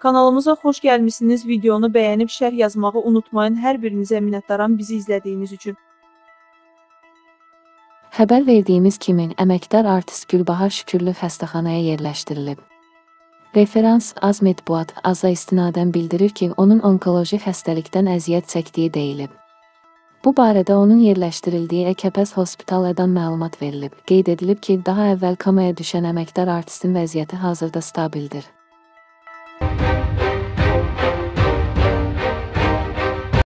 Kanalımıza xoş gəlmişsiniz. Videonu bəyənib şərh yazmağı unutmayın. Hər birinizə minnətdaram bizi izlədiyiniz üçün. Xəbər verdiyimiz kimi, əməkdar artist Gülbahar Şükürlü xəstəxanaya yerləşdirilib. Referans Az Mətbuat Az'a istinadən bildirir ki, onun onkoloji xəstəlikdən əziyyət çəkdiyi deyilib. Bu barədə onun yerləşdirildiyi Ekəpəz Hospitalədən məlumat verilib. Qeyd edilib ki, daha əvvəl komaya düşən əməkdar artistin vəziyyəti hazırda stabildir.